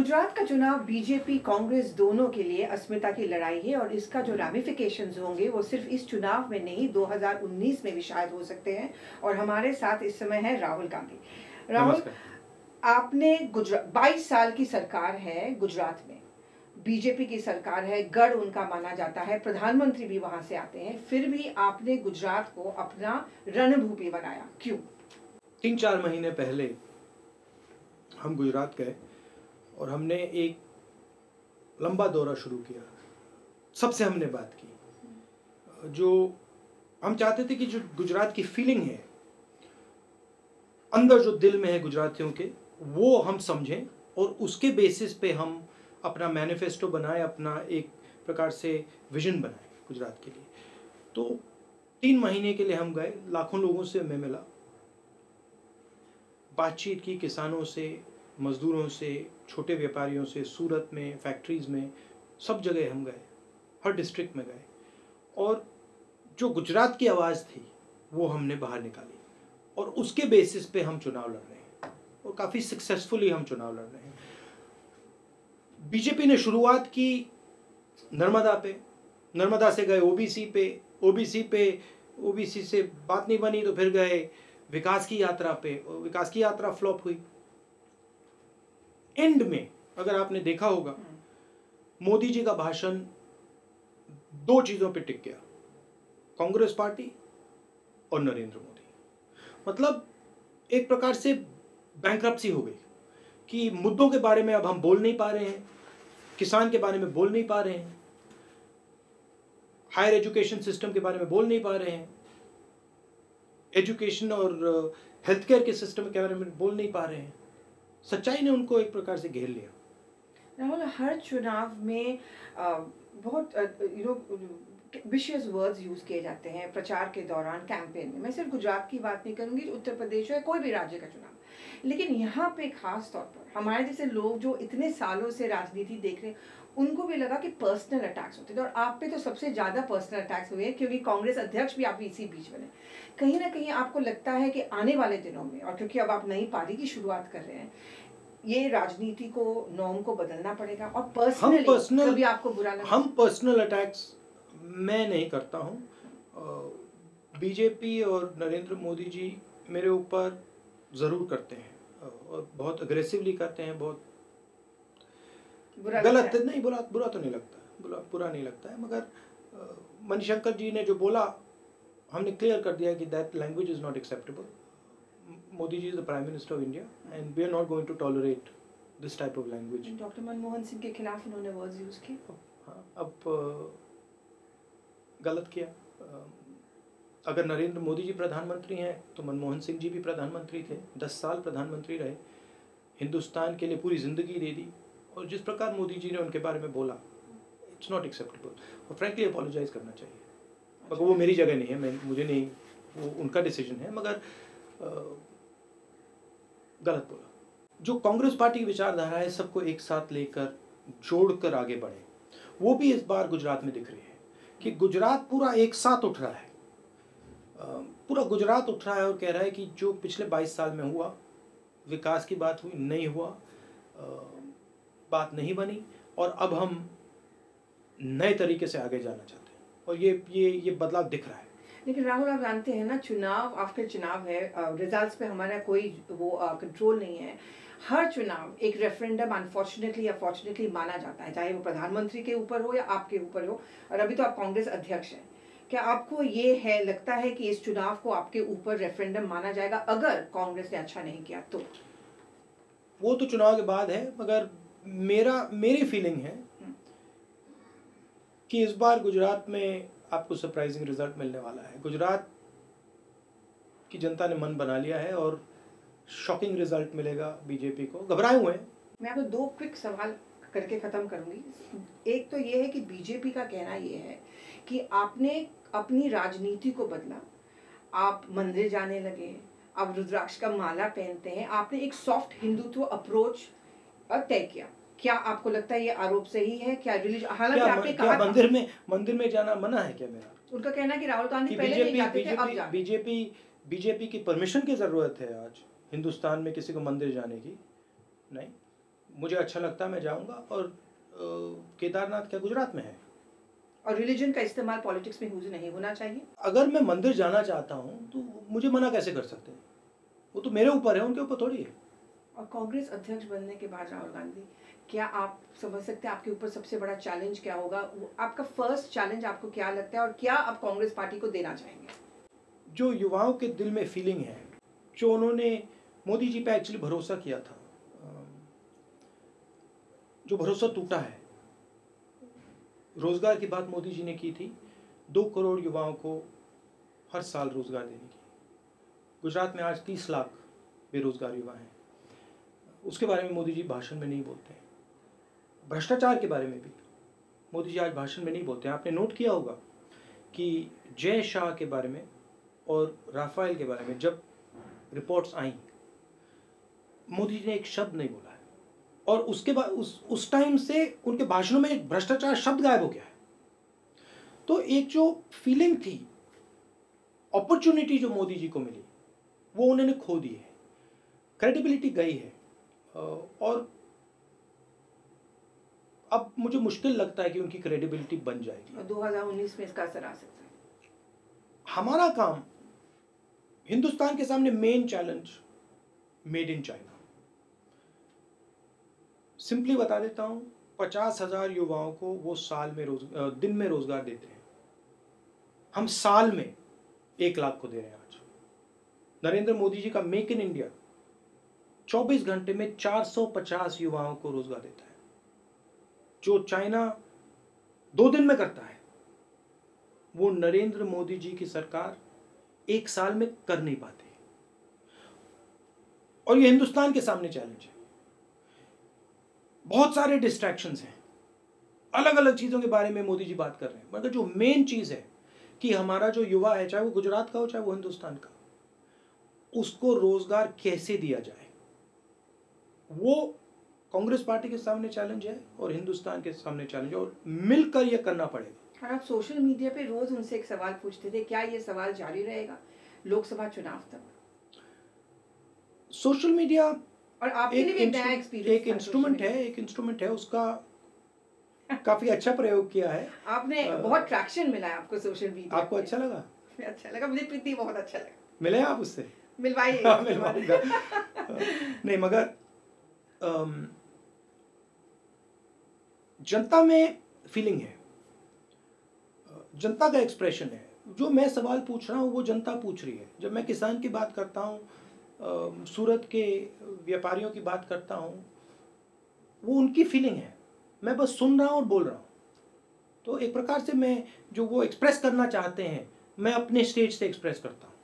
गुजरात का चुनाव बीजेपी कांग्रेस दोनों के लिए अस्मिता की लड़ाई है और इसका जो रैमिफिकेशंस होंगे वो सिर्फ इस चुनाव में नहीं 2019 में भी शायद हो सकते हैं। और हमारे साथ इस समय है राहुल गांधी। राहुल, आपने 22 साल की सरकार है गुजरात में, बीजेपी की सरकार है, गढ़ उनका माना जाता है, प्रधानमंत्री भी वहां से आते हैं, फिर भी आपने गुजरात को अपना रणभूमि बनाया, क्यों? 3-4 महीने पहले हम गुजरात गए और हमने एक लंबा दौरा शुरू किया। सबसे हमने बात की, जो हम चाहते थे कि जो गुजरात की फीलिंग है, अंदर जो दिल में है गुजरातियों के, वो हम समझें और उसके बेसिस पे हम अपना मैनिफेस्टो बनाए, अपना एक प्रकार से विजन बनाए गुजरात के लिए। तो 3 महीने के लिए हम गए, लाखों लोगों से मैं मिला, बातचीत की, किसानों से, मजदूरों से, छोटे व्यापारियों से, सूरत में, फैक्ट्रीज़ में, सब जगह हम गए, हर डिस्ट्रिक्ट में गए और जो गुजरात की आवाज़ थी वो हमने बाहर निकाली और उसके बेसिस पे हम चुनाव लड़ रहे हैं और काफ़ी सक्सेसफुली हम चुनाव लड़ रहे हैं। बीजेपी ने शुरुआत की नर्मदा पे, नर्मदा से गए ओबीसी पे, ओबीसी से बात नहीं बनी तो फिर गए विकास की यात्रा पे, विकास की यात्रा फ्लॉप हुई। एंड में अगर आपने देखा होगा, मोदी जी का भाषण 2 चीजों पे टिक गया, कांग्रेस पार्टी और नरेंद्र मोदी। मतलब एक प्रकार से बैंक्रप्सी हो गई कि मुद्दों के बारे में अब हम बोल नहीं पा रहे हैं, किसान के बारे में बोल नहीं पा रहे हैं, हायर एजुकेशन सिस्टम के बारे में बोल नहीं पा रहे हैं, एजुकेशन और हेल्थ केयर के सिस्टम के बारे में बोल नहीं पा रहे हैं। सच्चाई ने उनको एक प्रकार से घेर लिया। राहुल, हर चुनाव में बहुत विशियस वर्ड्स यूज किए जाते हैं प्रचार के दौरान, कैंपेन में। मैं सिर्फ गुजरात की बात नहीं करूंगी, उत्तर प्रदेश या कोई भी राज्य का चुनाव, लेकिन यहाँ पे खास तौर पर हमारे जैसे लोग जो इतने सालों से राजनीति देख रहे हैं, उनको भी लगा कि पर्सनल अटैक्स होते थे और आप पे तो सबसे ज्यादा पर्सनल अटैक्स हुए क्योंकि कांग्रेस अध्यक्ष भी आप इसी बीच बने। कहीं ना कहीं आपको लगता है कि आने वाले दिनों में, और क्योंकि अब आप नई पारी की शुरुआत कर रहे हैं, ये राजनीति को, नॉर्म को बदलना पड़ेगा और पर्सनली कभी आपको बुरा लगा? हम पर्सनल अटैक्स मैं नहीं करता हूँ। बीजेपी और नरेंद्र मोदी जी मेरे ऊपर ज़रूर करते हैं और बहुत अग्रेसिवली करते हैं, बहुत गलत नहीं, बुरा तो नहीं लगता, बुरा नहीं लगता है, मगर मणिशंकर जी ने जो बोला, हमने क्लियर कर दिया कि that language is not acceptable. Modi ji is the Prime Minister of India and we are not going to tolerate this type of language. Doctor Manmohan Singh के खिलाफ उन्होंने वर्ड्स यूज किए। हाँ, अब गलत किया। अगर नरेंद्र मोदी जी प्रधानमंत्री हैं तो मनमोहन सिंह जी भी प्रधानमंत्री थे, 10 साल प्रधानमंत्री रहे, हिंदुस्तान के लिए पूरी ज़िंदगी दे दी, और जिस प्रकार मोदी जी ने उनके बारे में बोला, इट्स नॉट एक्सेप्टेबल और फ्रैंकली अपोलोजाइज करना चाहिए। मगर वो मेरी जगह नहीं है, मुझे नहीं, वो उनका डिसीजन है, मगर गलत बोला। जो कांग्रेस पार्टी की विचारधारा है, सबको एक साथ लेकर जोड़कर आगे बढ़े, वो भी इस बार गुजरात में दिख रही है कि गुजरात पूरा एक साथ उठ रहा है, पूरा गुजरात उठ रहा है और कह रहा है कि जो पिछले 22 साल में हुआ, विकास की बात हुई, नहीं हुआ, बात नहीं बनी, और अब हम नए तरीके से आगे जाना चाहते हैं और ये बदलाव दिख रहा है। लेकिन राहुल, आप जानते हैं ना, चुनाव आफ्टर चुनाव है, रिजल्ट्स पे हमारा कोई वो कंट्रोल नहीं है। हर चुनाव एक रेफरेंडम अनफॉर्चुनेटली या फॉर्चुनेटली माना जाता है, चाहे वो प्रधानमंत्री के ऊपर हो या आपके ऊपर हो, और अभी तो आप कांग्रेस अध्यक्ष हैं। क्या आपको ये है, लगता है कि इस चुनाव को आपके ऊपर रेफरेंडम माना जाएगा अगर कांग्रेस ने अच्छा नहीं किया तो? वो तो चुनाव के बाद है, मगर मेरी फीलिंग है कि इस बार गुजरात में आपको सरप्राइजिंग रिजल्ट मिलने वाला है। गुजरात की जनता ने मन बना लिया है और शॉकिंग रिजल्ट मिलेगा बीजेपी को। घबराए हुए हैं। मैं आपको 2 क्विक सवाल करके खत्म करूंगी। एक तो ये है कि बीजेपी का कहना ये है कि आपने अपनी राजनीति को बदला, आप मंदिर जाने लगे, आप रुद्राक्ष का माला पहनते हैं, आपने एक सॉफ्ट हिंदुत्व अप्रोच तय किया। क्या आपको लगता है ये आरोप सही है? क्या हालांकि आपने कहा मंदिर में जाना मना है क्या मेरा? उनका कहना है कि राहुल गांधी पहले नहीं जाते थे, अब जाते। बीजेपी की परमिशन की जरूरत है आज हिंदुस्तान में किसी को मंदिर जाने की? नहीं, मुझे अच्छा लगता है, मैं जाऊंगा। और केदारनाथ क्या गुजरात में है? और रिलीजन का इस्तेमाल पॉलिटिक्स में यूज नहीं होना चाहिए। अगर मैं मंदिर जाना चाहता हूँ तो मुझे मना कैसे कर सकते हैं? वो तो मेरे ऊपर है, उनके ऊपर थोड़ी है। और कांग्रेस अध्यक्ष बनने के बाद राहुल गांधी, क्या आप समझ सकते हैं आपके ऊपर सबसे बड़ा चैलेंज क्या होगा? आपका फर्स्ट चैलेंज आपको क्या लगता है और क्या आप कांग्रेस पार्टी को देना चाहेंगे? जो युवाओं के दिल में फीलिंग है, जो उन्होंने मोदी जी पे एक्चुअली भरोसा किया था, जो भरोसा टूटा है। रोजगार की बात मोदी जी ने की थी, 2 करोड़ युवाओं को हर साल रोजगार देने की। गुजरात में आज 30 लाख बेरोजगार युवा हैं, उसके बारे में मोदी जी भाषण में नहीं बोलते हैं। भ्रष्टाचार के बारे में भी मोदी जी आज भाषण में नहीं बोलते हैं। आपने नोट किया होगा कि जय शाह के बारे में और राफेल के बारे में जब रिपोर्ट्स आई, मोदी जी ने एक शब्द नहीं बोला है। और उसके बाद उस टाइम से उनके भाषणों में भ्रष्टाचार शब्द गायब हो गया है। तो एक जो फीलिंग थी, अपॉर्चुनिटी जो मोदी जी को मिली, वो उन्होंने खो दी है, क्रेडिबिलिटी गई है। और अब मुझे मुश्किल लगता है कि उनकी क्रेडिबिलिटी बन जाएगी। और 2019 में इसका असर आ सकता है। हमारा काम, हिंदुस्तान के सामने main challenge made in China. Simply बता देता हूं, 50,000 युवाओं को वो साल में दिन में रोजगार देते हैं। हम साल में 1 लाख को दे रहे हैं आज। नरेंद्र मोदी जी का मेक इन इंडिया 24 घंटे में 450 युवाओं को रोजगार देता है। जो चाइना 2 दिन में करता है, वो नरेंद्र मोदी जी की सरकार 1 साल में कर नहीं पाती। और ये हिंदुस्तान के सामने चैलेंज है। बहुत सारे डिस्ट्रैक्शंस हैं, अलग अलग चीजों के बारे में मोदी जी बात कर रहे हैं, मगर जो मेन चीज है कि हमारा जो युवा है, चाहे वो गुजरात का हो चाहे वो हिंदुस्तान का, उसको रोजगार कैसे दिया जाए, वो कांग्रेस पार्टी के सामने चैलेंज है और हिंदुस्तान के सामने चैलेंज है, और मिलकर यह करना पड़ेगा। और आप सोशल मीडिया पे रोज उनसे एक सवाल पूछते थे, क्या ये सवाल जारी रहेगा लोकसभा चुनाव तक? सोशल मीडिया और आपके लिए भी नया एक्सपीरियंस, एक इंस्ट्रूमेंट है, उसका काफी अच्छा प्रयोग किया है आपने। बहुत ट्रैक्शन मिला है आपको सोशल मीडिया। आपको अच्छा लगा? अच्छा लगा, मुझे प्रीति बहुत अच्छा लगा। मिले आप उससे? मिलवाइए। मिलवाऊंगा। नहीं, मगर जनता में फीलिंग है, जनता का एक्सप्रेशन है। जो मैं सवाल पूछ रहा हूँ वो जनता पूछ रही है। जब मैं किसान की बात करता हूँ, सूरत के व्यापारियों की बात करता हूँ, वो उनकी फीलिंग है। मैं बस सुन रहा हूँ और बोल रहा हूँ। तो एक प्रकार से मैं जो वो एक्सप्रेस करना चाहते हैं, मैं अपने स्टेज से एक्सप्रेस करता हूँ।